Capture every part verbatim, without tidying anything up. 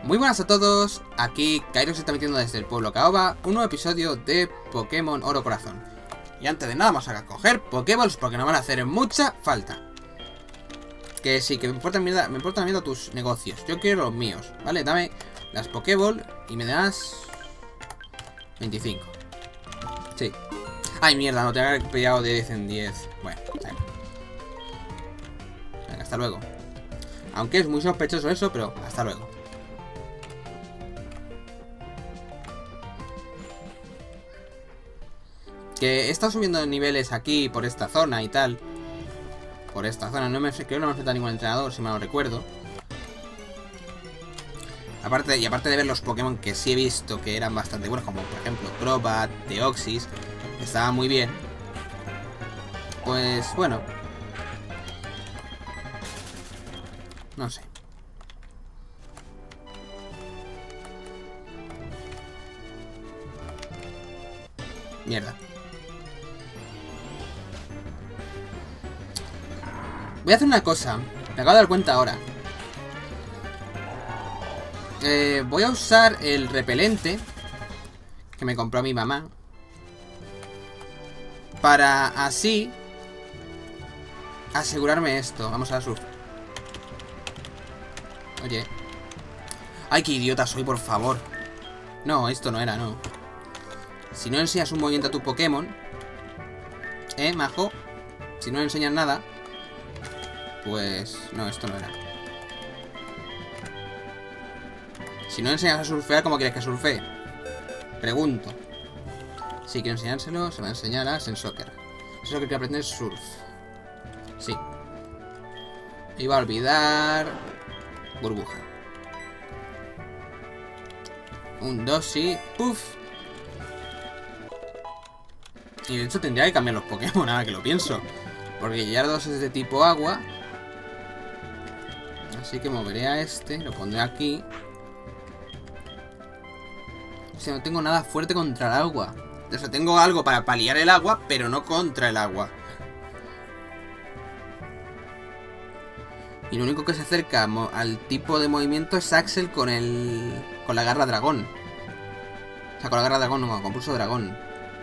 Muy buenas a todos, aquí Kairo se está metiendo desde el pueblo Caoba, un nuevo episodio de Pokémon Oro Corazón. Y antes de nada vamos a coger Pokéballs porque nos van a hacer mucha falta. Que sí, que me importan mierda, me importan mierda tus negocios, yo quiero los míos, ¿vale? Dame las Pokéball y me das veinticinco. Sí. Ay, mierda, no te había pillado de diez en diez. Bueno, venga. Venga, hasta luego. Aunque es muy sospechoso eso, pero hasta luego. Que he estado subiendo niveles aquí, por esta zona y tal. Por esta zona, no me, creo que no me enfrenta a ningún entrenador, si me lo recuerdo. Aparte, y aparte de ver los Pokémon que sí he visto que eran bastante buenos, como por ejemplo Crobat, Deoxys, que estaban muy bien. Pues bueno. No sé. Mierda. Voy a hacer una cosa. Me acabo de dar cuenta ahora. Eh, voy a usar el repelente que me compró mi mamá. Para así asegurarme esto. Vamos a la surf. Oye. Ay, qué idiota soy, por favor. No, esto no era, no. Si no enseñas un movimiento a tu Pokémon, Eh, majo. Si no enseñas nada, pues no, esto no era. Si no enseñas a surfear, ¿cómo quieres que surfee? Pregunto. Si quiero enseñárselo, se va a enseñar a Sensoccer. Eso es lo que quiero aprender, es surf. Sí. Iba a olvidar burbuja. Un, dos y... ¡puf! Y de hecho tendría que cambiar los Pokémon, ahora que lo pienso. Porque Gyarados es de tipo agua. Así que moveré a este, lo pondré aquí. O sea, no tengo nada fuerte contra el agua. O sea, tengo algo para paliar el agua, pero no contra el agua. Y lo único que se acerca al tipo de movimiento es Axel con el... con la garra dragón. O sea, con la garra dragón, no, con pulso dragón.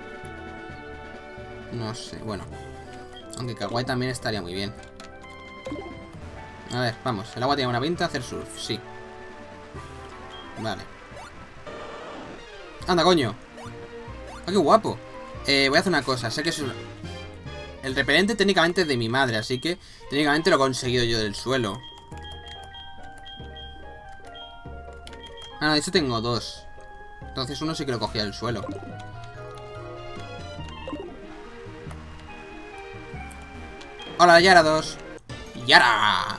No sé, bueno. Aunque Kawaii también estaría muy bien. A ver, vamos. El agua tiene una pinta, hacer surf, sí. Vale. Anda, coño. ¡Ah, qué guapo! Eh, voy a hacer una cosa. Sé que es un... El repelente técnicamente es de mi madre, así que técnicamente lo he conseguido yo del suelo. Ah, no, de hecho tengo dos. Entonces uno sí que lo cogía del suelo. Hola, Gyarados. ¡Yara!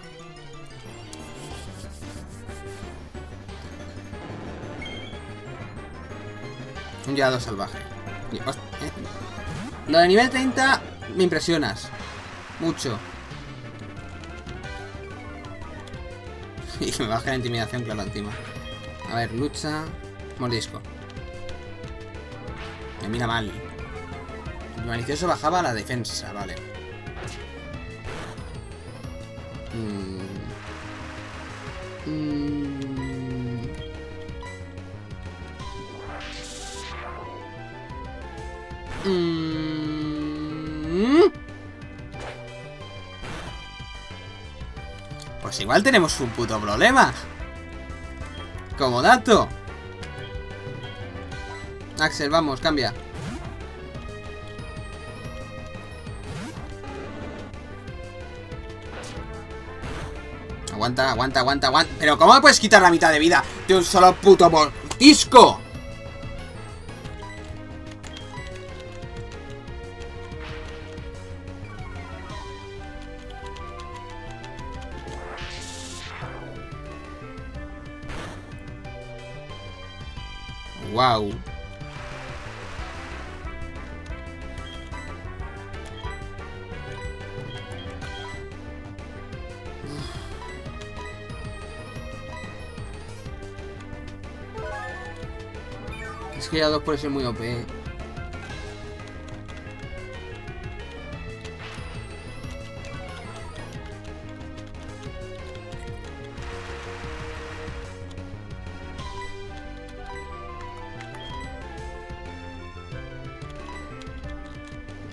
Un Gyarados salvaje. Lo de nivel treinta me impresionas. Mucho. Y me baja la intimidación, claro, encima. A ver, lucha. Mordisco. Me mira mal. El malicioso bajaba la defensa, vale. Mm. Mm. Mm. Pues igual tenemos un puto problema. Como dato. Axel, vamos, cambia. Aguanta, aguanta, aguanta, aguanta. Pero ¿cómo me puedes quitar la mitad de vida de un solo puto mordisco? Wow. Es que ya dos puede ser muy O P.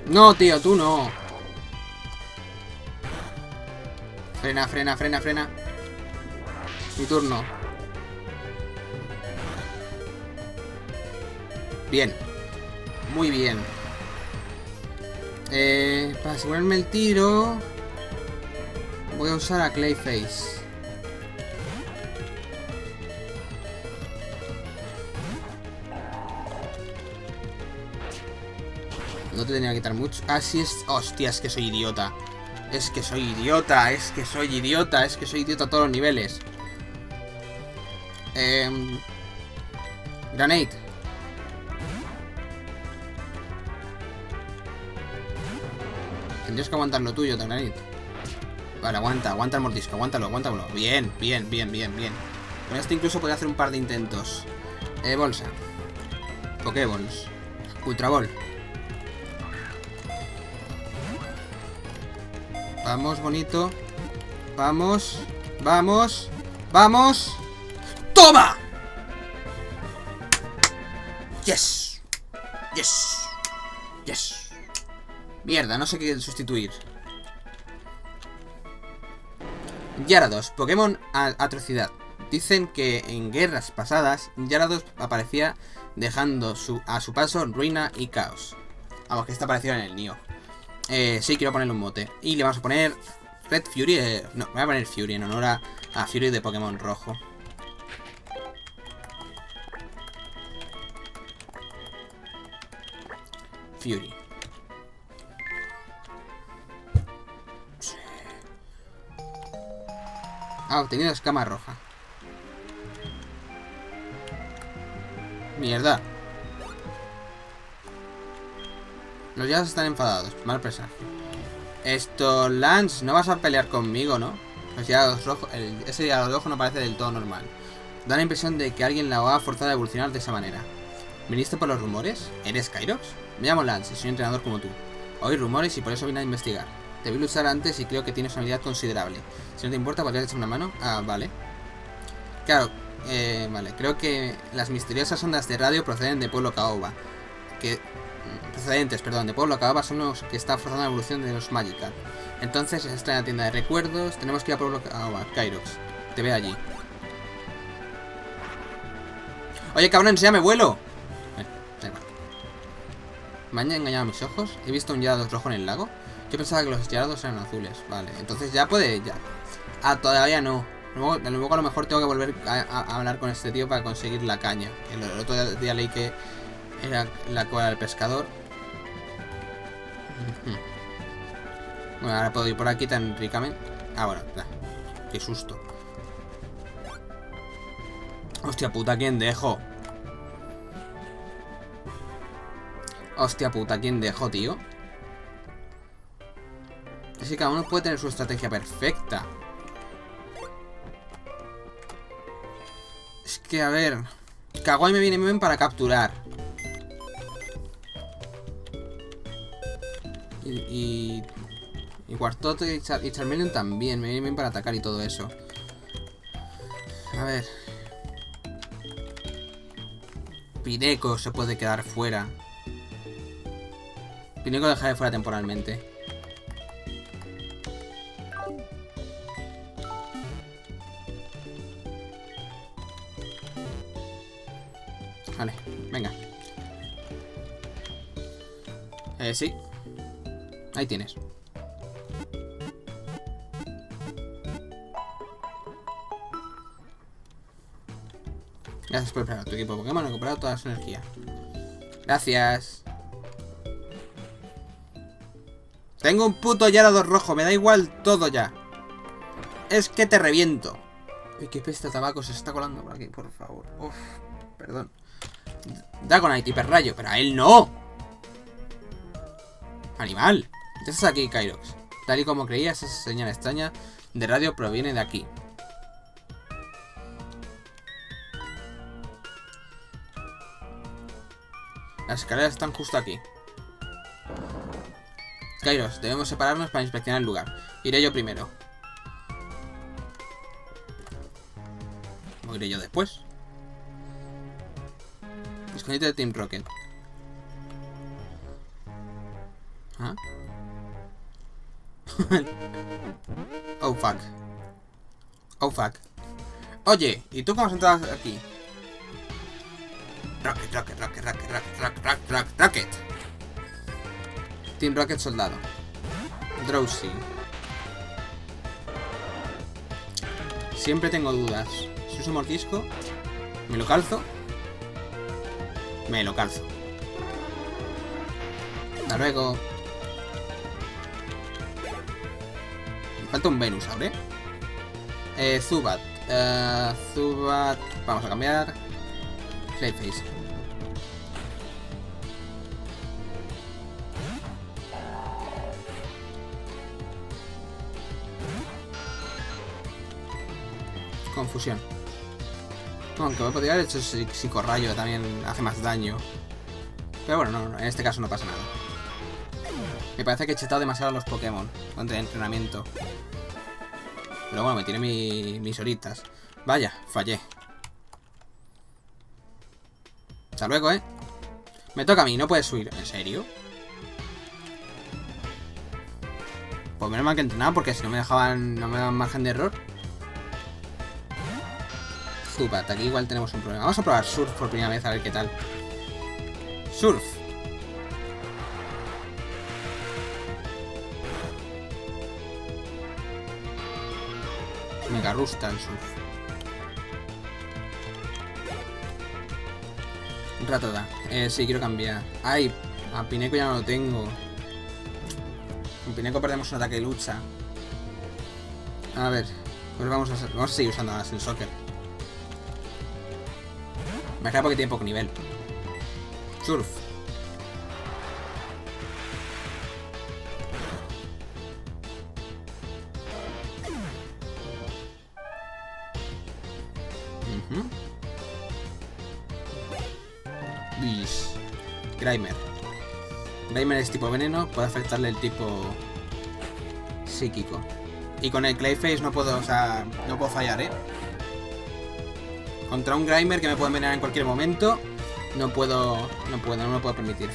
No, tío, tú no. Frena, frena, frena, frena. Mi turno. Bien. Muy bien. Eh, para asegurarme el tiro, voy a usar a Clayface. No te tenía que quitar mucho. Ah, sí es... Hostia, es que soy idiota. Es que soy idiota, es que soy idiota, es que soy idiota a todos los niveles. Eh... Granate. Tendrías que aguantar lo tuyo, Granate. Vale, aguanta, aguanta el mordisco, aguántalo, aguántalo. Bien, bien, bien, bien, bien. Con este incluso podría hacer un par de intentos. Eh, bolsa. Pokéballs. Ultra Ball. Vamos, bonito. Vamos. Vamos. Vamos. ¡Toma! Yes. Yes. Yes. Mierda, no sé qué sustituir. Gyarados, Pokémon atrocidad. Dicen que en guerras pasadas Gyarados aparecía dejando su, a su paso ruina y caos. Vamos, que está aparecido en el Nioh. Eh, sí, quiero ponerle un mote. Y le vamos a poner Red Fury. Eh, no, me voy a poner Fury en honor a, a Fury de Pokémon rojo. Fury. Sí. Ha obtenido escama roja. Mierda. Los ya están enfadados. Mal presagio. Esto, Lance, no vas a pelear conmigo, ¿no? Pues ya los rojos, el, ese ya los rojos no parece del todo normal. Da la impresión de que alguien la ha forzado a evolucionar de esa manera. ¿Viniste por los rumores? ¿Eres Kyrox? Me llamo Lance y soy un entrenador como tú. Oí rumores y por eso vine a investigar. Te vi luchar antes y creo que tienes una habilidad considerable. Si no te importa, ¿podrías echar una mano? Ah, vale. Claro, eh, vale. Creo que las misteriosas ondas de radio proceden de Pueblo Caoba. Que... Procedentes, perdón, de Pueblo Caoba son los que están forzando la evolución de los Magikarp. Entonces, esta es la tienda de recuerdos. Tenemos que ir a Pueblo Caoba. Kyrox, te veo allí. Oye, cabrón, enséñame vuelo. Bueno, da igual. ¿Me han engañado mis ojos? He visto un Gyarados rojo en el lago. Yo pensaba que los Gyarados eran azules. Vale, entonces ya puede... ya. Ah, todavía no. Luego, luego a lo mejor tengo que volver a, a, a hablar con este tío para conseguir la caña. El, el otro día leí que era la cola del pescador. Bueno, ahora puedo ir por aquí tan ricamente. Ah, bueno, nah. Qué susto. Hostia puta, ¿quién dejo? Hostia puta, ¿quién dejo, tío? Es que cada uno puede tener su estrategia perfecta. Es que, a ver... Kawaii me viene muy bien para capturar. Y... Y, y Wartortle y, Char y Charmeleon también. Me viene bien para atacar y todo eso. A ver... Pineco se puede quedar fuera. Pineco dejaré fuera temporalmente. Vale, venga. Eh, sí. Ahí tienes. Gracias por esperar. Tu equipo de Pokémon ha recuperado toda su energía. Gracias. Tengo un puto Gyarados rojo. Me da igual todo ya. Es que te reviento. Uy, qué peste tabaco se está colando por aquí, por favor. Uf, perdón. Dragonite, hiperrayo. Pero a él no. Animal. ¿Qué estás aquí, Kyrox? Tal y como creía, esa señal extraña de radio proviene de aquí. Las escaleras están justo aquí. Kyrox, debemos separarnos para inspeccionar el lugar. Iré yo primero. ¿O iré yo después? Escondite de Team Rocket. ¿Ah? Oh, fuck. Oh, fuck. Oye, ¿y tú cómo has entrado aquí? Rocket, Rocket, Rocket, Rocket, Rocket, Rocket, Rocket, Rocket, Rocket. Team Rocket soldado. Drowsy. Siempre tengo dudas. Si uso mordisco, ¿me lo calzo? Me lo calzo. Hasta luego. Me falta un Venusaur, ¿eh? Eh, Zubat. Uh, Zubat. Vamos a cambiar. Clayface. Confusión. Aunque me podría haber hecho psicorrayo, también hace más daño. Pero bueno, no, no, en este caso no pasa nada. Me parece que he chetado demasiado a los Pokémon contra el entrenamiento. Pero bueno, me tiré mi, mis horitas. Vaya, fallé. Hasta luego, ¿eh? Me toca a mí, no puedes subir. ¿En serio? Pues menos mal que he entrenado, porque si no me dejaban, no me daban margen de error. Zubat, aquí igual tenemos un problema. Vamos a probar Surf por primera vez, a ver qué tal. Surf. Mega rusta el Surf. Ratada. Eh, sí, quiero cambiar. Ay, a Pineco ya no lo tengo. Con Pineco perdemos un ataque de lucha. A ver, pues vamos a, vamos a seguir usando a Sensoccer. Me queda porque tiene poco nivel. Surf. Uh-huh. Bish. Grimer. Grimer es tipo veneno, puede afectarle el tipo psíquico. Y con el Clayface no puedo, o sea, no puedo fallar, ¿eh? Contra un Grimer que me puede envenenar en cualquier momento, no puedo, no puedo, no me lo puedo permitir.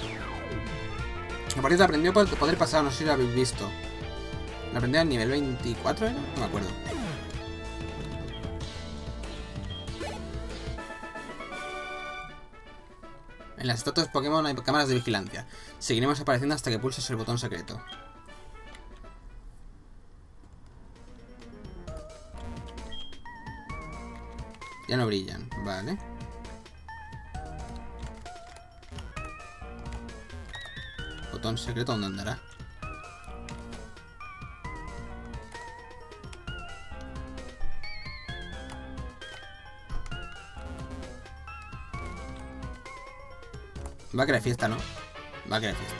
A partir de aprendió por poder pasar, no sé si lo habéis visto. Lo aprendió al nivel veinticuatro, ¿eh? No me acuerdo. En las estatuas Pokémon hay cámaras de vigilancia. Seguiremos apareciendo hasta que pulses el botón secreto. Ya no brillan, vale. Botón secreto, ¿dónde andará? Va a querer fiesta, ¿no? Va a querer fiesta.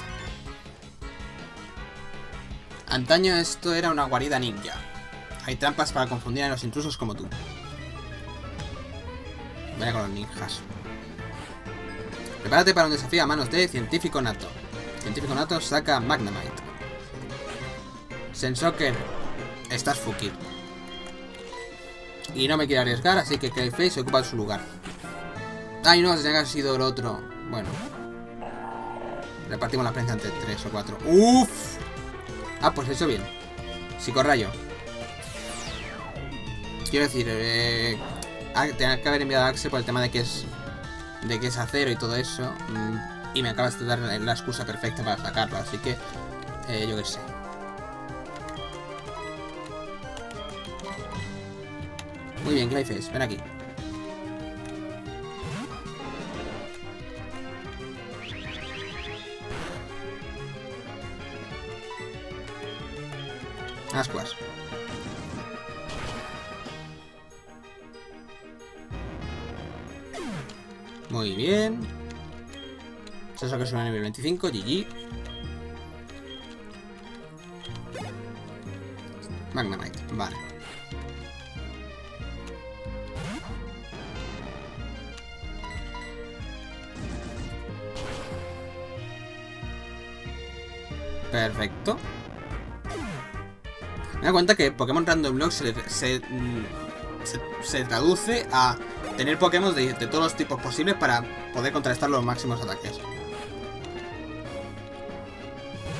Antaño esto era una guarida ninja. Hay trampas para confundir a los intrusos como tú. Vaya con los ninjas. Prepárate para un desafío a manos de Científico Nato. Científico Nato saca Magnemite. Sensoccer, estás fucky. Y no me quiero arriesgar, así que Clayface ocupa su lugar. Ay, no, tenía que haber sido el otro. Bueno. Repartimos la experiencia entre tres o cuatro. ¡Uf! Ah, pues he hecho bien. Psicorrayo. Quiero decir, eh... tenía que haber enviado a Axel por el tema de que es de que es acero y todo eso, y me acabas de dar la excusa perfecta para sacarlo, así que eh, yo qué sé. Muy bien, Clayface, ven aquí. Ascuas. Muy bien. Eso que es un nivel veinticinco, G G. Magnemite, vale. Perfecto. Me da cuenta que Pokémon Random Block se, se, se, se traduce a tener Pokémon de, de todos los tipos posibles para poder contrarrestar los máximos ataques.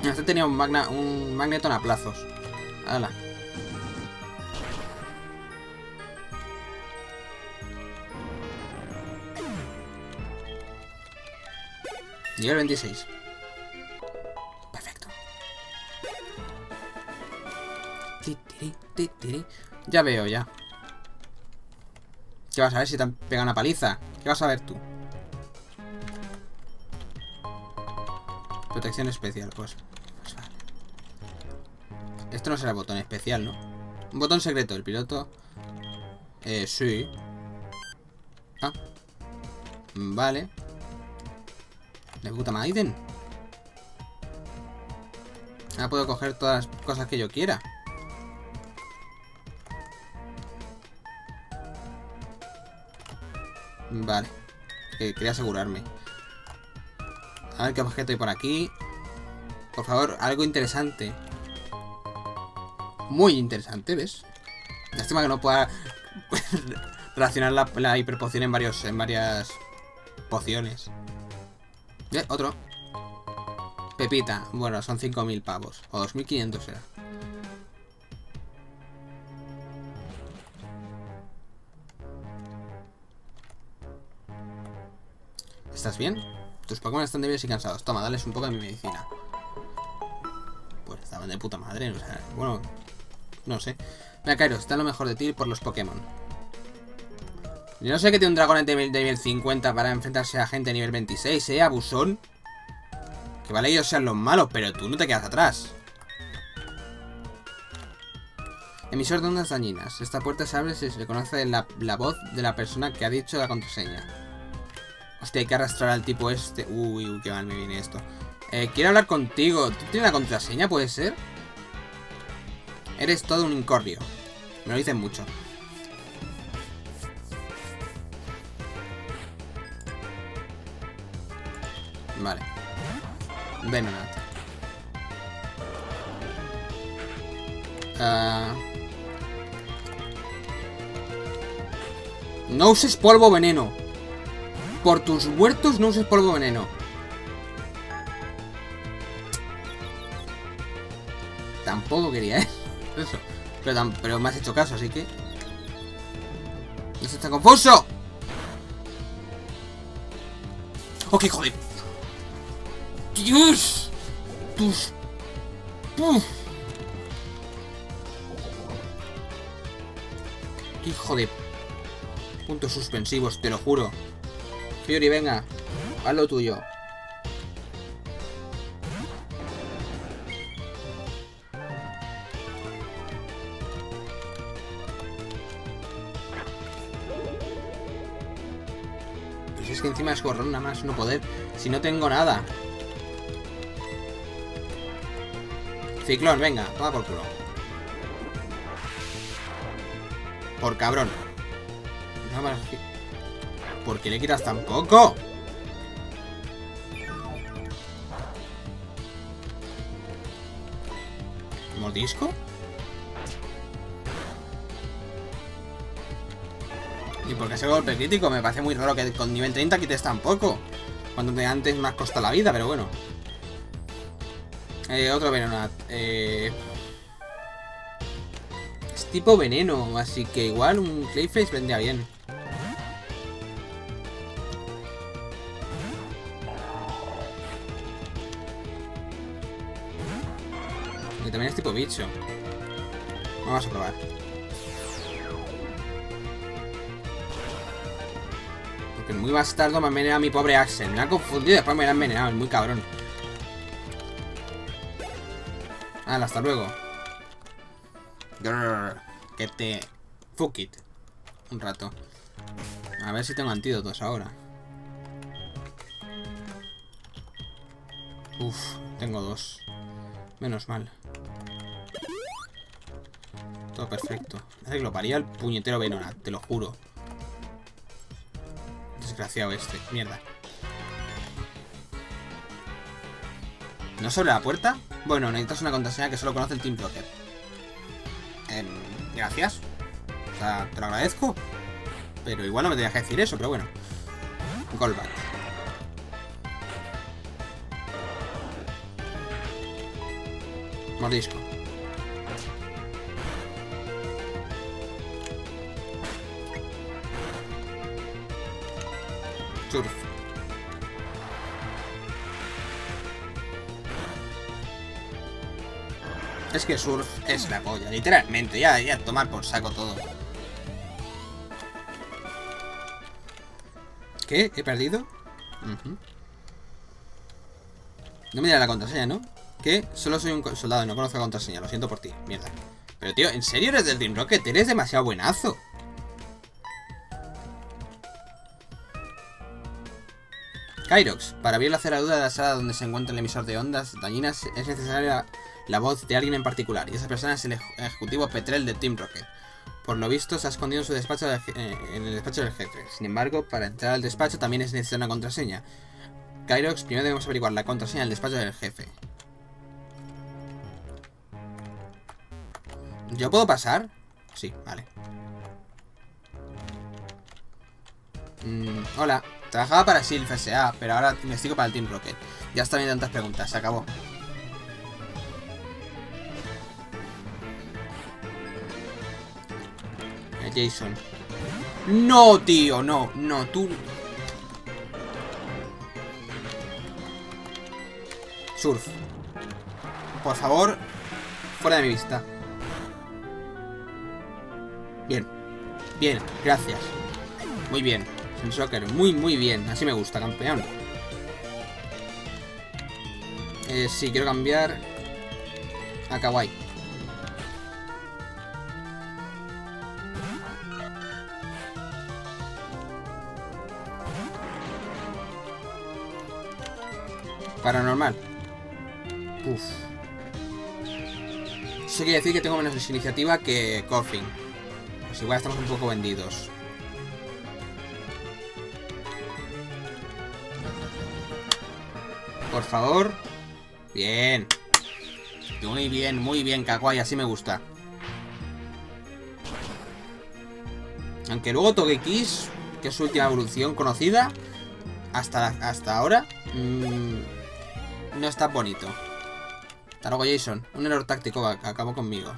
Este tenía un, magna, un magneton a plazos. Hala. Nivel veintiséis. Perfecto. Titiri, titiri. Ya veo, ya. ¿Qué vas a ver si te han pegado una paliza? ¿Qué vas a ver tú? Protección especial, pues. Pues vale. Esto no será el botón especial, ¿no? Un botón secreto, el piloto. Eh, sí. Ah. Vale. De puta Maiden. Ahora puedo coger todas las cosas que yo quiera. Vale. Eh, quería asegurarme. A ver qué objeto hay por aquí. Por favor, algo interesante. Muy interesante, ¿ves? Lástima que no pueda relacionar la, la hiperpoción en varios, en varias pociones. Eh, otro. Pepita. Bueno, son cinco mil pavos. O dos mil quinientos será. ¿Estás bien? Tus Pokémon están débiles y cansados. Toma, dales un poco de mi medicina. Pues estaban de puta madre. O sea, bueno, no sé. Mira, Kairos, está lo mejor de ti por los Pokémon. Yo no sé que tiene un dragón de nivel cincuenta para enfrentarse a gente de nivel veintiséis, ¿eh, abusón? Que vale, ellos sean los malos, pero tú no te quedas atrás. Emisor de ondas dañinas. Esta puerta se abre si se reconoce la, la voz de la persona que ha dicho la contraseña. Hostia, hay que arrastrar al tipo este. Uy, uy, qué mal me viene esto. Eh, quiero hablar contigo. ¿Tú tienes la contraseña, puede ser? Eres todo un incordio. Me lo dicen mucho. Vale. Venonat. Uh... No uses polvo veneno. Por tus muertos no uses polvo veneno. Tampoco quería, ¿eh? Eso. Pero, tam pero me has hecho caso, así que... ¡Eso está confuso! ¡Oh, qué joder! ¡Dios! ¡Tus... ¡Puf! ¡Qué hijo de... puntos suspensivos, te lo juro! Fury, venga, haz lo tuyo. Pues es que encima es gorrón nada más no poder. Si no tengo nada. Ciclón, venga, toma por culo. Por cabrón. No más. ¿Por qué le quitas tan poco? ¿Mordisco? ¿Y por qué ese golpe crítico? Me parece muy raro que con nivel treinta quites tan poco. Cuando de antes me has costado la vida, pero bueno. Eh, otro Venonat. Eh... Es tipo veneno, así que igual un Clayface vendría bien. Y también es tipo bicho. Vamos a probar. Porque muy bastardo me ha envenenado a mi pobre Axel. Me ha confundido y después me ha envenenado. Es muy cabrón. Hala, hasta luego. Grrr, que te... Fuck it. Un rato. A ver si tengo antídotos ahora. Uf, tengo dos. Menos mal. Todo perfecto. Me hace que lo paría el puñetero Venonat, te lo juro. Desgraciado este. Mierda. ¿No se abre la puerta? Bueno, necesitas una contraseña que solo conoce el Team Rocket. Eh, gracias. O sea, te lo agradezco. Pero igual no me tenías que decir eso, pero bueno. Golbat. Mordisco. Surf. Es que Surf es la polla, literalmente. Ya, ya, tomar por saco todo. ¿Qué? ¿He perdido? Uh-huh. No me dirá la contraseña, ¿no? ¿Qué? Solo soy un soldado y no conozco la contraseña. Lo siento por ti. Mierda. Pero, tío, ¿en serio eres del Team Rocket? Eres demasiado buenazo. Kyrox. Para abrir la cerradura de la sala donde se encuentra el emisor de ondas dañinas es necesaria la voz de alguien en particular. Y esa persona es el ejecutivo Petrel de Team Rocket. Por lo visto se ha escondido en su despacho de, eh, en el despacho del jefe. Sin embargo, para entrar al despacho también es necesaria una contraseña. Kyrox, primero debemos averiguar la contraseña del despacho del jefe. ¿Yo puedo pasar? Sí, vale. Mm, hola. Trabajaba para Silph S A, pero ahora investigo para el Team Rocket. Ya están bien tantas preguntas, se acabó. Eh, Jason. No, tío, no, no, tú... Surf. Por favor, fuera de mi vista. Bien. Bien, gracias. Muy bien. Soccer, muy muy bien, así me gusta, campeón. Eh, sí, quiero cambiar a Kawaii. Paranormal. Uf. Eso quiere decir que tengo menos iniciativa que Coffin. Pues igual estamos un poco vendidos. Por favor. Bien. Muy bien, muy bien, Kawaii, así me gusta. Aunque luego Togekiss, que es su última evolución conocida hasta, hasta ahora, mmm, no está bonito. Hasta luego, Jason. Un error táctico acabó conmigo.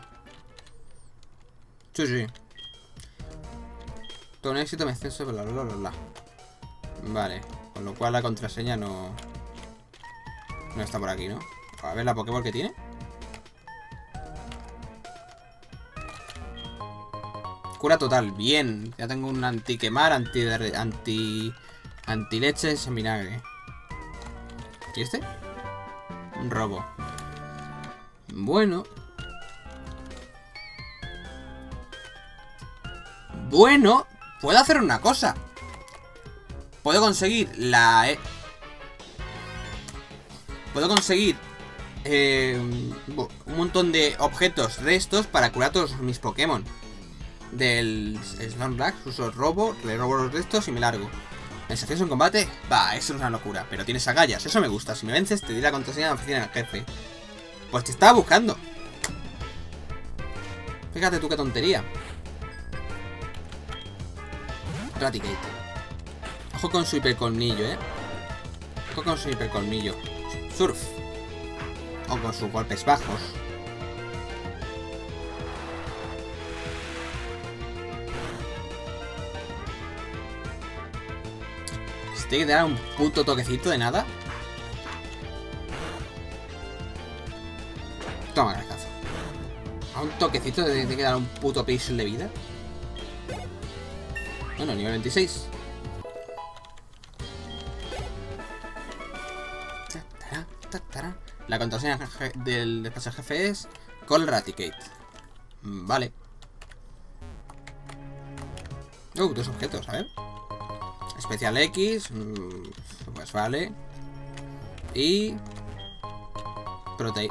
Sí, sí. Todo un éxito me exceso, bla, bla, bla, bla. Vale. Con lo cual la contraseña no... No está por aquí, ¿no? A ver la Pokéball que tiene. Cura total, bien. Ya tengo un anti-quemar, anti... Anti... Anti-leches en vinagre. ¿Y este? Un robo. Bueno. Bueno. Puedo hacer una cosa. Puedo conseguir la... E Puedo conseguir eh, un montón de objetos restos para curar todos mis Pokémon. Del Snorlax, uso robo, le robo los restos y me largo. ¿Desafíos en combate? Va, eso es una locura. Pero tienes agallas, eso me gusta. Si me vences, te di la contraseña de la oficina del jefe. Pues te estaba buscando. Fíjate tú qué tontería. Raticate. Ojo con su hipercolmillo, eh. Ojo con su hipercolmillo. Surf. O con sus golpes bajos. ¿Se tiene que dar un puto toquecito de nada? Toma, gracazo. A un toquecito de tiene que dar un puto pixel de vida. Bueno, nivel veintiséis. La contraseña del despacho del jefe es Call Raticate. Vale. Uh, dos objetos, a ver. Especial X. Pues vale. Y... Protein.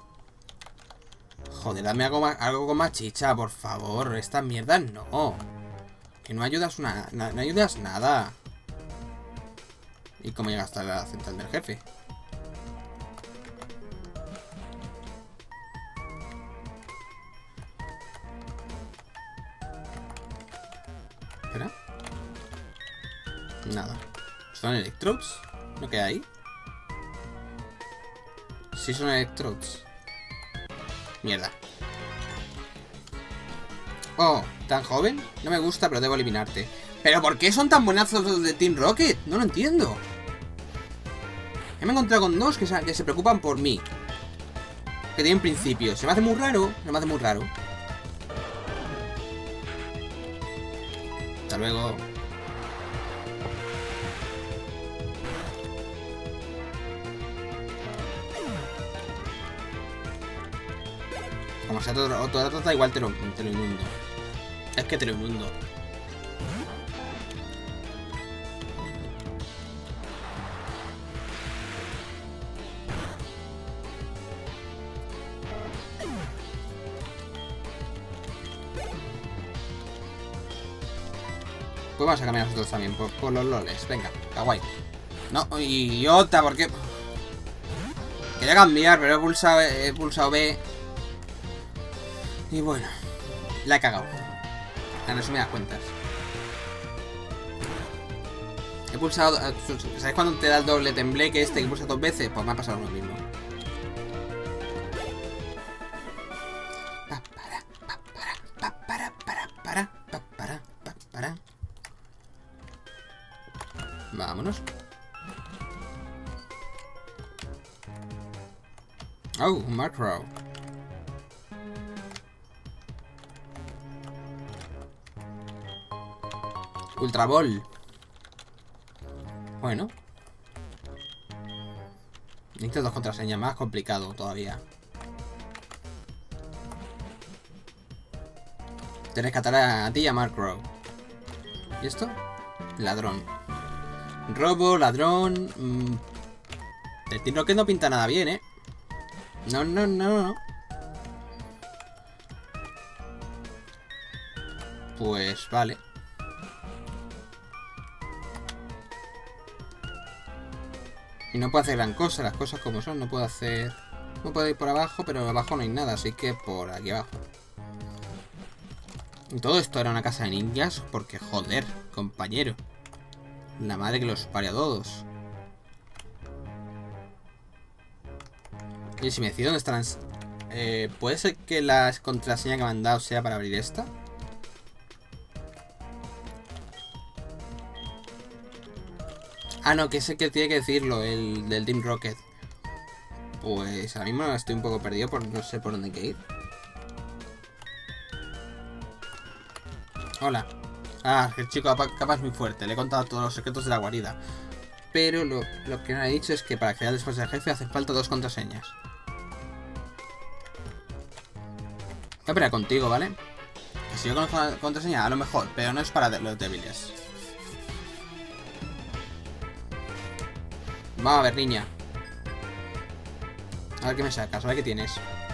Joder, dame algo, más, algo con más chicha, por favor. Estas mierdas no. Que no ayudas una, no, no ayudas nada. ¿Y cómo llega hasta la central del jefe? Espera. Nada. ¿Son Electrodes? ¿No queda ahí? Sí son Electrodes. Mierda. Oh, ¿tan joven? No me gusta, pero debo eliminarte. ¿Pero por qué son tan buenazos los de Team Rocket? No lo entiendo. Ya me he encontrado con dos que se, que se preocupan por mí. Que tienen principios. Se me hace muy raro. Se me hace muy raro. Hasta luego. Como sea todo, todo trata igual te lo, te lo inundo. Es que te lo inundo. Pues vamos a cambiar nosotros también por, por los loles. Venga, kawaii. No, idiota, ¿por qué? Quería cambiar, pero he pulsado, he pulsado B. Y bueno, la he cagado. En resumidas cuentas. He pulsado... ¿Sabes cuando te da el doble tembleque este que pulsa dos veces? Pues me ha pasado lo mismo. Pa, para, pa, para, pa, para, para, para, pa, para, pa, para. Vámonos. Oh, un macro. Ultra Ball. Bueno. Necesito dos contraseñas, más complicado todavía. Te rescatará a ti y a Mark Rowe. ¿Y esto? Ladrón. Robo, ladrón. Mmm. El Team Rocket no pinta nada bien, ¿eh? No, no, no, no. Pues vale. Y no puedo hacer gran cosa, las cosas como son. No puedo hacer... No puedo ir por abajo, pero abajo no hay nada, así que por aquí abajo. Y todo esto era una casa de ninjas, porque joder, compañero. La madre que los parió a todos. Y si me decido dónde están... Eh, ¿Puede ser que la contraseña que me han dado sea para abrir esta? Ah, no, que ese que tiene que decirlo, el del Team Rocket. Pues ahora mismo estoy un poco perdido, por no sé por dónde hay que ir. Hola. Ah, el chico capaz es muy fuerte, le he contado todos los secretos de la guarida. Pero lo, lo que me ha dicho es que para crear después del jefe hacen falta dos contraseñas. Voy a pelear contigo, ¿vale? Que si yo conozco la contraseña, a lo mejor, pero no es para los débiles. Vamos a ver, niña. A ver qué me sacas, a ver qué tienes.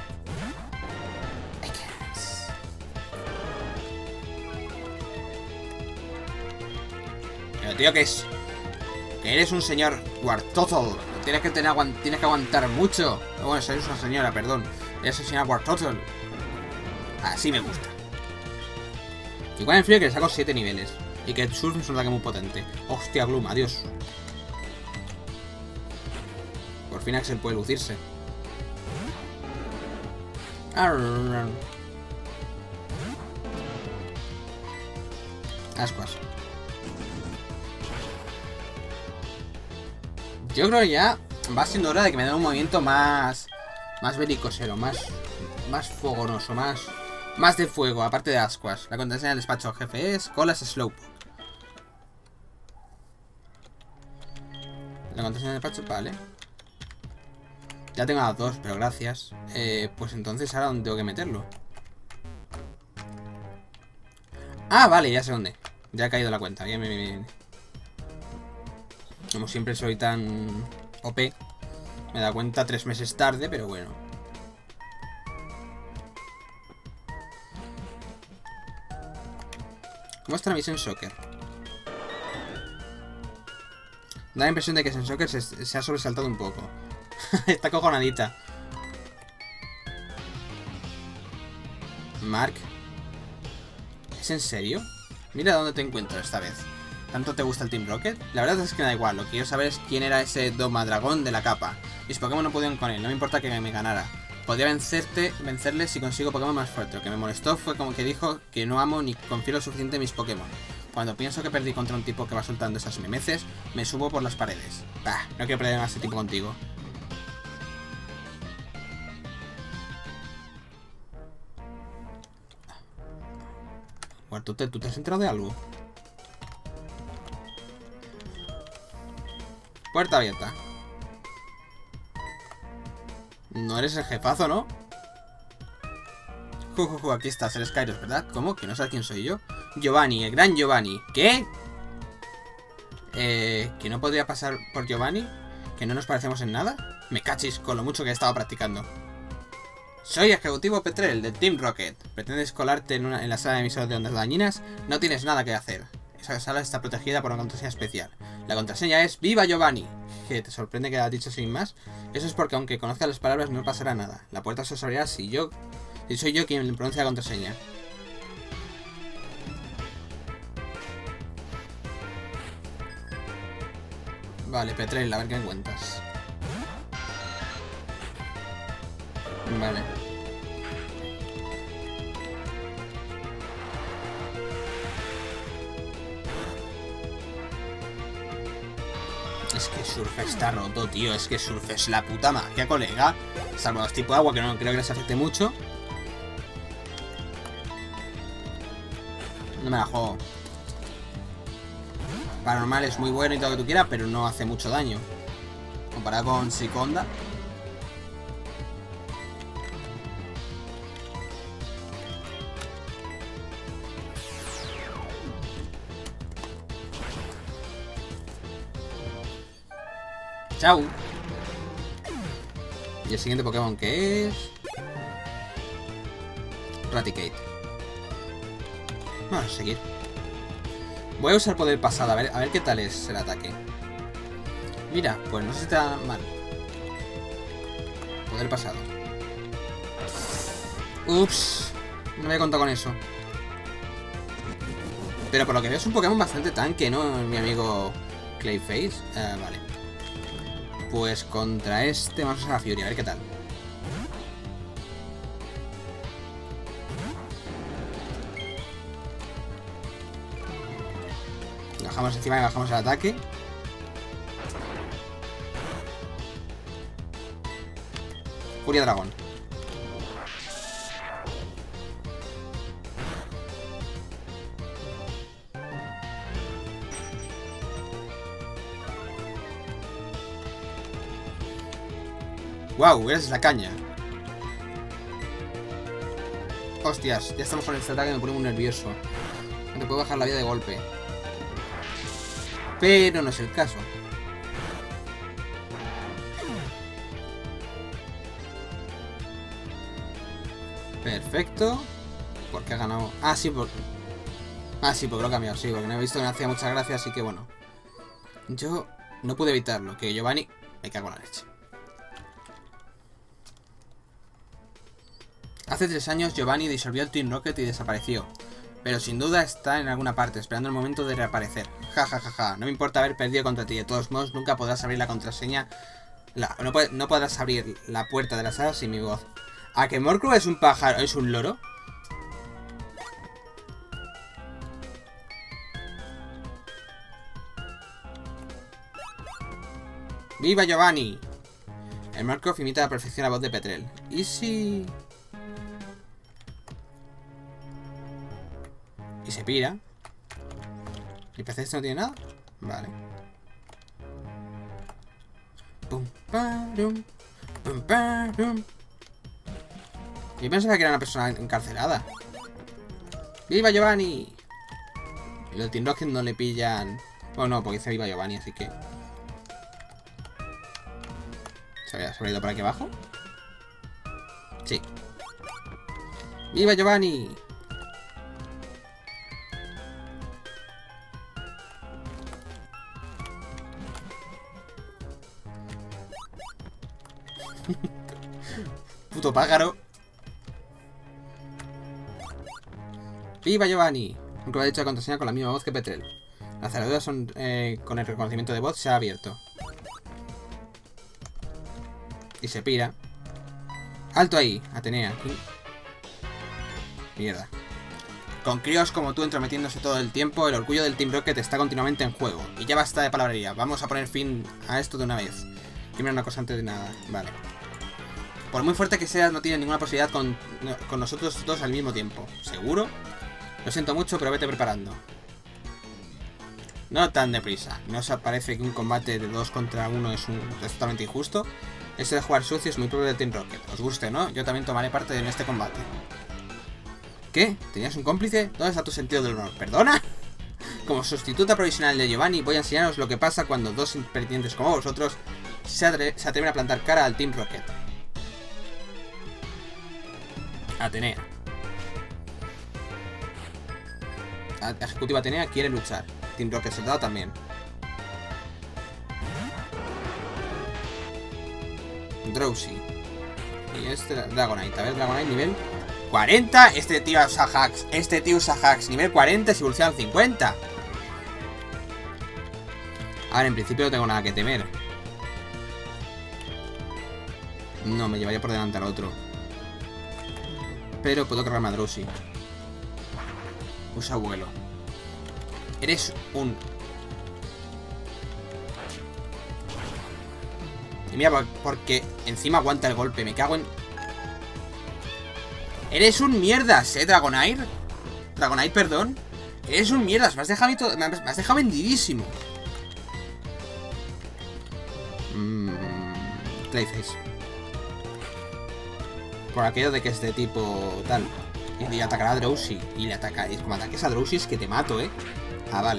Pero tío, ¿qué es? Que eres un señor Wartortle. Tienes que tener tienes que aguantar mucho. Bueno, sois una señora, perdón. Eres un señor Wartortle. Así me gusta. Igual en frío que le saco siete niveles. Y que el surf es un ataque muy potente. Hostia, Gloom, adiós. Por fin Axel puede lucirse. Ascuas. Yo creo que ya va siendo hora de que me den un movimiento más... Más belicosero, más... Más fogonoso, más... Más de fuego, aparte de Ascuas. La contraseña del despacho jefe es Colas Slowpoke. La contraseña del despacho, vale. Ya tengo las dos, pero gracias. Eh, pues entonces ahora dónde tengo que meterlo. Ah, vale, ya sé dónde. Ya ha caído la cuenta. Bien, bien, bien. Como siempre soy tan O P. Me da cuenta tres meses tarde, pero bueno. ¿Cómo está la misión Soccer? Da la impresión de que en Soccer se, se ha sobresaltado un poco. Está cojonadita. Mark. ¿Es en serio? Mira dónde te encuentro esta vez. ¿Tanto te gusta el Team Rocket? La verdad es que me da igual. Lo que quiero saber es quién era ese Doma Dragón de la capa. Mis Pokémon no pudieron con él. No me importa que me ganara. podría vencerte, vencerle si consigo Pokémon más fuerte. Lo que me molestó fue como que dijo que no amo ni confío lo suficiente en mis Pokémon. Cuando pienso que perdí contra un tipo que va soltando esas memeces, me subo por las paredes. Bah, no quiero perder a ese tipo contigo. Bueno, ¿tú te, ¿tú te has enterado de algo? Puerta abierta. No eres el jefazo, ¿no? Jujuju, aquí estás, eres Kairos, ¿verdad? ¿Cómo? ¿Que no sabes quién soy yo? Giovanni, el gran Giovanni. ¿Qué? Eh, ¿que no podría pasar por Giovanni? ¿Que no nos parecemos en nada? Me cachis con lo mucho que he estado practicando. Soy Ejecutivo Petrel, del Team Rocket. ¿Pretendes colarte en, una, en la sala de emisores de ondas dañinas? No tienes nada que hacer. Esa sala está protegida por una contraseña especial. La contraseña es ¡Viva Giovanni! ¿Qué? ¿Te sorprende que la has dicho sin más? Eso es porque aunque conozcas las palabras no pasará nada. La puerta se abrirá si yo... si soy yo quien pronuncia la contraseña. Vale, Petrel, a ver qué me cuentas. Vale. Es que Surf está roto, tío. Es que Surf es la puta magia, colega. Salvo los tipos de agua, que no creo que les afecte mucho. No me la juego. Paranormal es muy bueno y todo lo que tú quieras, pero no hace mucho daño. Comparado con Psiconda. Chao. Y el siguiente Pokémon que es... Raticate. Vamos a seguir. Voy a usar poder pasado, a ver, a ver qué tal es el ataque. Mira, pues no se te da mal. Poder pasado. Ups. No me había contado con eso. Pero por lo que veo es un Pokémon bastante tanque, ¿no? Mi amigo Clayface. Eh, vale. Pues contra este vamos a usar a Fury, a ver qué tal. Bajamos encima y bajamos el ataque. Furia Dragón. Wow, eres la caña. Hostias, ya estamos con este ataque y me pone muy nervioso. No te puedo bajar la vida de golpe. Pero no es el caso. Perfecto. ¿Por qué ha ganado? Ah, sí, por... Ah, sí, porque lo he cambiado, sí, porque no he visto que me hacía muchas gracias, así que bueno. Yo no pude evitarlo, que Giovanni... Me cago en la leche. Hace tres años Giovanni disolvió el Team Rocket y desapareció. Pero sin duda está en alguna parte, esperando el momento de reaparecer. Ja, ja, ja, ja. No me importa haber perdido contra ti. De todos modos, nunca podrás abrir la contraseña. La, no, no podrás abrir la puerta de la sala sin mi voz. ¿A que Morcru es un pájaro? ¿Es un loro? ¡Viva Giovanni! El Morcroft imita a la perfección la voz de Petrel. ¿Y si...? Y se pira. ¿Y parece que esto no tiene nada? Vale. Pum, parum, pum, parum. Yo pensaba que era una persona encarcelada. ¡Viva Giovanni! Y los Team Rocket no le pillan... Bueno, no, porque dice Viva Giovanni, así que... ¿Se había, ¿Se había ido por aquí abajo? Sí. ¡Viva Giovanni! Puto pájaro. ¡Viva Giovanni! Nunca ha dicho la contraseña con la misma voz que Petrel. La cerradura son, eh, con el reconocimiento de voz se ha abierto. Y se pira. Alto ahí, Atenea. Aquí. Mierda. Con críos como tú entrometiéndose todo el tiempo, el orgullo del Team Rocket está continuamente en juego. Y ya basta de palabrería. Vamos a poner fin a esto de una vez. Primero una cosa antes de nada. Vale. Por muy fuerte que seas, no tienes ninguna posibilidad con, con nosotros dos al mismo tiempo. ¿Seguro? Lo siento mucho, pero vete preparando. No tan deprisa. ¿No os parece que un combate de dos contra uno es, un, es totalmente injusto? Eso de jugar sucio es muy propio del Team Rocket. Os guste, ¿no? Yo también tomaré parte en este combate. ¿Qué? ¿Tenías un cómplice? ¿Dónde está tu sentido del honor? ¿Perdona? Como sustituta provisional de Giovanni, voy a enseñaros lo que pasa cuando dos impertinentes como vosotros se, atre se atreven a plantar cara al Team Rocket. Atenea. Ejecutiva Atenea quiere luchar. Team Rocket soldado también. Drowsy. Y este Dragonite. A ver, Dragonite nivel cuarenta. Este tío usa hacks. Este tío usa hacks. Nivel cuarenta y se evoluciona al cincuenta. A ver, en principio no tengo nada que temer. No, me llevaría por delante al otro. Pero puedo cargarme a Drowsy. Usa vuelo. Eres un... Y mira, porque encima aguanta el golpe. Me cago en... Eres un mierdas, ¿eh, Dragonite? Dragonite, perdón. Eres un mierdas. Me has dejado, todo... me has dejado vendidísimo. Mmm... Clayface. Por aquello de que es de tipo tal. Y le atacará a Drowsy. Y le ataca. Y como ataques a Drowsy es que te mato, ¿eh? Ah, vale.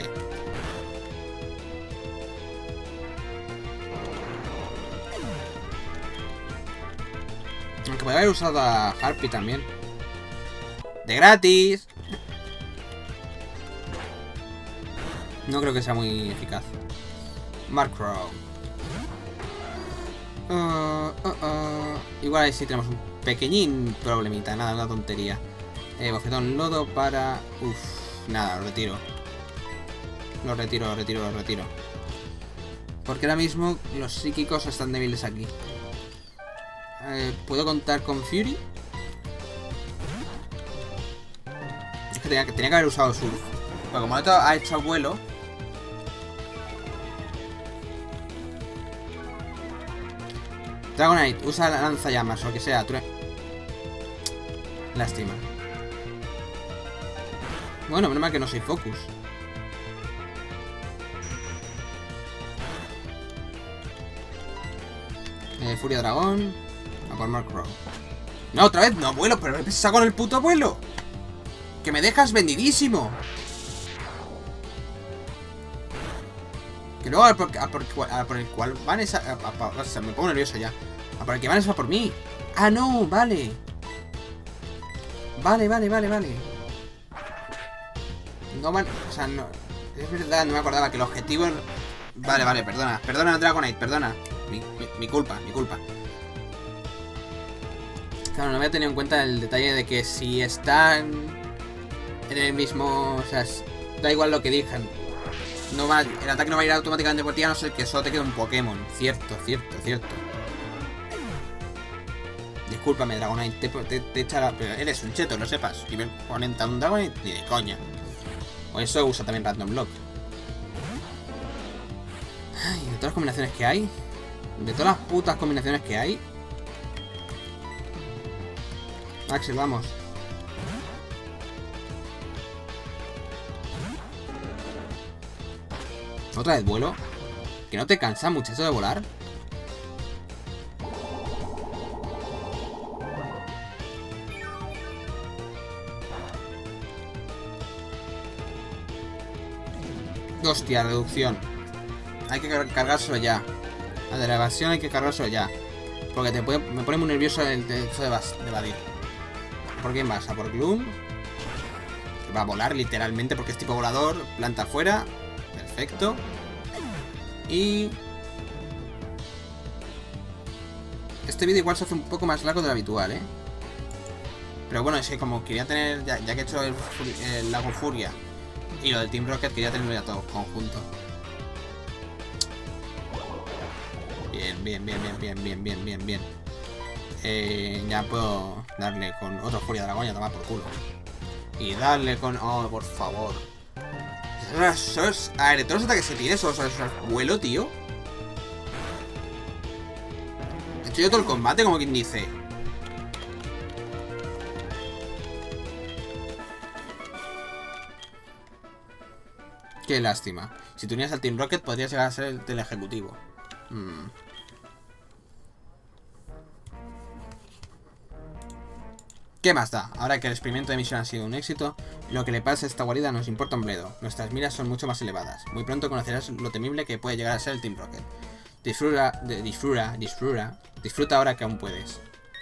Aunque podría haber usado a Harpy también. ¡De gratis! No creo que sea muy eficaz. Markrow. Uh, uh, uh. Igual ahí sí tenemos un pequeñín problemita. Nada, una tontería. Eh, bofetón lodo para... Uff, nada, lo retiro. Lo retiro, lo retiro, lo retiro. Porque ahora mismo los psíquicos están débiles aquí. Eh, ¿Puedo contar con Fury? Es que tenía, que tenía que haber usado Surf. Pero como el otro ha hecho vuelo... Dragonite, usa la lanzallamas o lo que sea. True. Lástima. Bueno, menos mal que no soy Focus. Eh, Furia Dragón. A por Markrow. No, otra vez no vuelo, pero me saco con el puto vuelo. Que me dejas vendidísimo. Que luego a por, a por, a por el cual van es a, a, a, a, o sea, me pongo nervioso ya. A por el que van es a por mí. Ah, no, vale. Vale, vale, vale, vale. No van, o sea, no. Es verdad, no me acordaba que el objetivo... Vale, vale, perdona. Perdona, Dragonite, perdona. Mi, mi, mi culpa, mi culpa. Claro, no había tenido en cuenta el detalle de que si están en el mismo... O sea, da igual lo que digan. No va, el ataque no va a ir automáticamente por ti, a no ser que solo te quede un Pokémon. Cierto, cierto, cierto. Discúlpame, Dragonite, te, te, te echará... Pero eres un cheto, lo sepas. Nivel cuarenta un Dragonite, ni de coña. O eso usa también Random Block. Ay, de todas las combinaciones que hay. De todas las putas combinaciones que hay. Axel, vamos. ¿Otra vez vuelo? ¿Que no te cansa mucho eso de volar? Hostia, reducción. Hay que car cargárselo ya. La de la evasión hay que cargárselo ya. Porque te puede, me pone muy nervioso el de, de, de evadir. ¿Por quién vas? ¿A por Gloom? Va a volar literalmente porque es tipo volador. Planta afuera. Perfecto. Y... Este vídeo igual se hace un poco más largo de lo habitual, ¿eh? Pero bueno, es que como quería tener... Ya, ya que he hecho el, el Lago Furia y lo del Team Rocket, quería tenerlo ya todo conjunto. Bien, bien, bien, bien, bien, bien, bien, bien, bien. eh, ya puedo darle con otro Furia Dragón y a tomar por culo. Y darle con... Oh, por favor. Eso es... A ver, todos los ataques que tiene, eso es un vuelo, tío. He hecho yo todo el combate, como quien dice. Qué lástima. Si tú unías al Team Rocket, podrías llegar a ser el del ejecutivo. Hmm. ¿Qué más da? Ahora que el experimento de misión ha sido un éxito, lo que le pasa a esta guarida nos importa un bledo. Nuestras miras son mucho más elevadas. Muy pronto conocerás lo temible que puede llegar a ser el Team Rocket. Disfruta, de, disfruta, disfruta, disfruta ahora que aún puedes.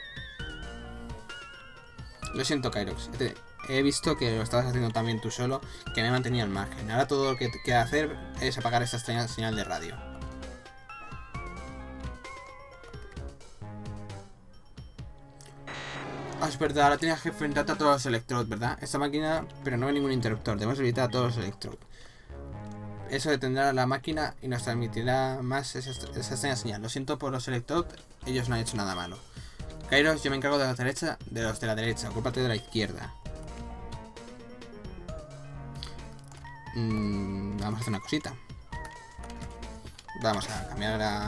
Lo siento, Kyrox. Te, he visto que lo estabas haciendo también tú solo, que me he mantenido al margen. Ahora todo lo que queda hacer es apagar esta extraña señal de radio. Ah, es verdad, ahora tienes que enfrentarte a todos los electrodes, ¿verdad? Esta máquina, pero no hay ningún interruptor. Debemos evitar a todos los electrodes. Eso detendrá la máquina y nos transmitirá más esa, esa extraña señal. Lo siento por los electrodes, ellos no han hecho nada malo. Kyrox, yo me encargo de la derecha, de los de la derecha, ocúpate de la izquierda. Mm, vamos a hacer una cosita. Vamos a cambiar a...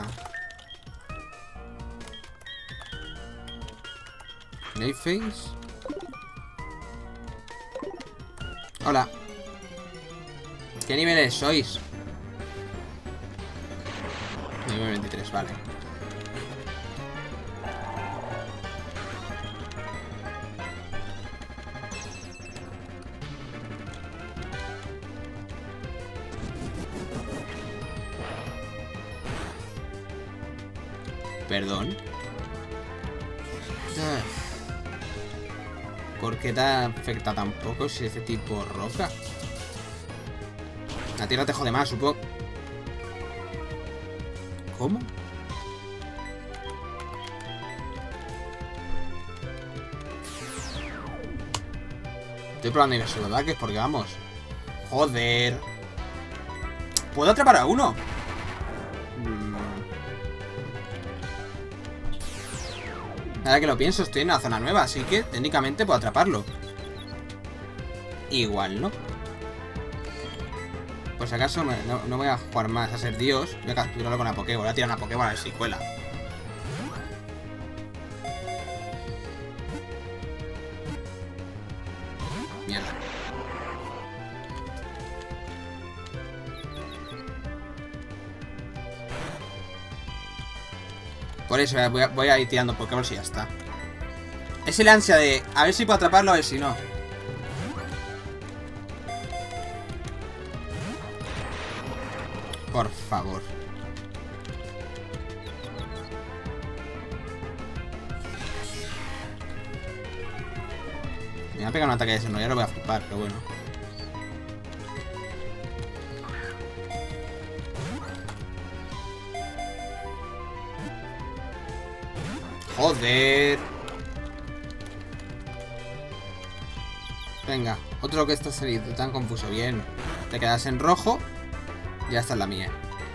Face. Hola. ¿Qué niveles sois? Nivel veintitrés, vale. Perdón. ¿Por qué te afecta tan poco si es de tipo roca? La tierra te jode más, supongo. ¿Cómo? Estoy probando diversos ataques porque vamos. Joder. ¿Puedo atrapar a uno? Ahora que lo pienso, estoy en una zona nueva, así que técnicamente puedo atraparlo. Igual, ¿no? Por si acaso me, no, no voy a jugar más a ser Dios. Voy a capturarlo con la Pokébola. Voy a tirar una Pokébola a ver si cuela. Mierda. Por eso voy a, voy a ir tirando Pokéballs y ya está. Es el ansia de a ver si puedo atraparlo, a ver si no. Por favor. Me va a pegar un ataque de ese, no, ya lo voy a flipar, pero bueno. Joder. Venga, otro que está saliendo tan confuso. Bien. Te quedas en rojo. Ya está en la mía.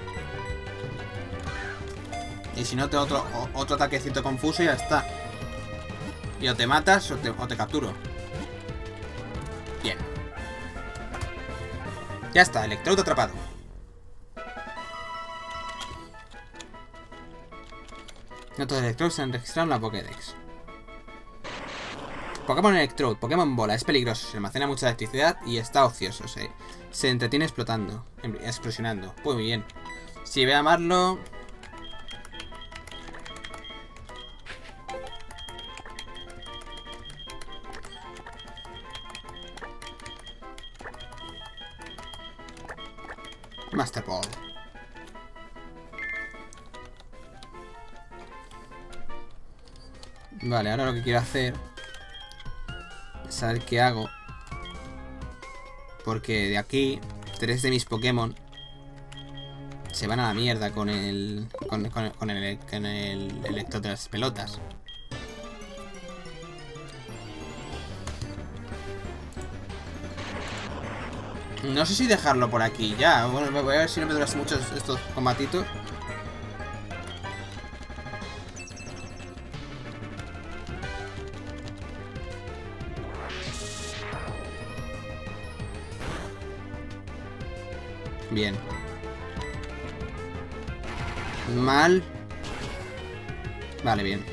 Y si no, te otro, otro ataquecito confuso y ya está. Y o te matas o te, o te capturo. Bien. Ya está, Electrode atrapado. Notos de Electrode se han registrado en la Pokédex. Pokémon Electrode, Pokémon Bola, es peligroso, se almacena mucha electricidad y está ocioso, se, se entretiene explotando, explosionando. Muy bien. Si voy a amarlo... Master Ball. Vale, ahora lo que quiero hacer es saber qué hago. Porque de aquí, tres de mis Pokémon se van a la mierda con el con, con, con el, con el electro de las pelotas. No sé si dejarlo por aquí ya. Bueno, voy a ver si no me duran mucho estos combatitos. Bien. Mal. Vale, bien.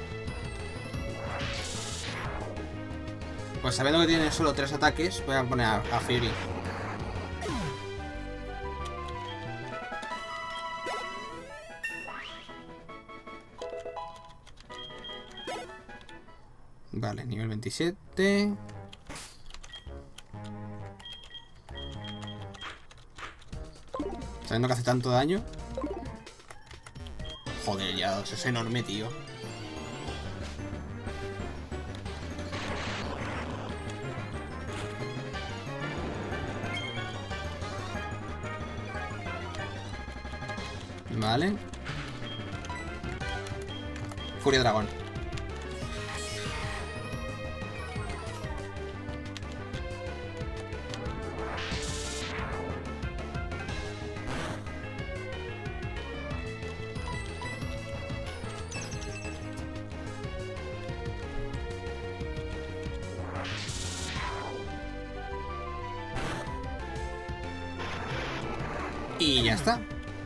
Pues sabiendo que tiene solo tres ataques, voy a poner a, a Fury. Vale, nivel veintisiete. Sabiendo que hace tanto daño. Joder, ya es enorme, tío. Vale. Furia dragón. Y ya está.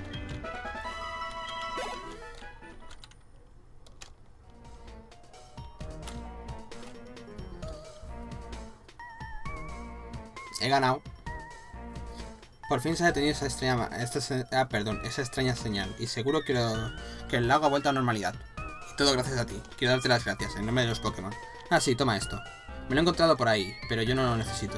He ganado. Por fin se ha detenido esa extraña, esta, ah, perdón, esa extraña señal. Y seguro que, lo, que el lago ha vuelto a normalidad. Y todo gracias a ti. Quiero darte las gracias en nombre de los Pokémon. Ah, sí, toma esto. Me lo he encontrado por ahí, pero yo no lo necesito.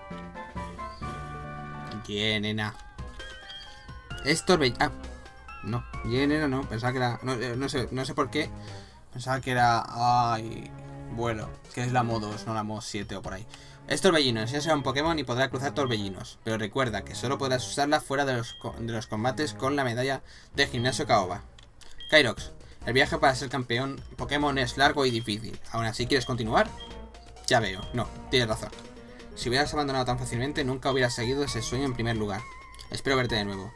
Bien, nena. Es torbellino. Ah, no. Bien, nena, no. Pensaba que era... No, no sé, no sé por qué. Pensaba que era... Ay... Vuelo. Que es la M O dos, no la M O siete o por ahí. Es torbellino, enseña a un Pokémon y podrá cruzar torbellinos, pero recuerda que solo podrás usarla fuera de los, de los combates con la medalla de gimnasio Kaoba. Kyrox, el viaje para ser campeón Pokémon es largo y difícil. ¿Aún así quieres continuar? Ya veo, no, tienes razón. Si hubieras abandonado tan fácilmente, nunca hubieras seguido ese sueño en primer lugar. Espero verte de nuevo.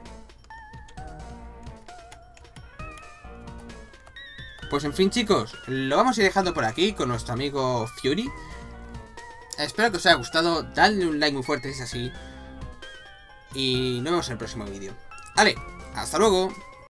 Pues en fin, chicos, lo vamos a ir dejando por aquí con nuestro amigo Fury. Espero que os haya gustado, dadle un like muy fuerte si es así. Y nos vemos en el próximo vídeo. Vale, hasta luego.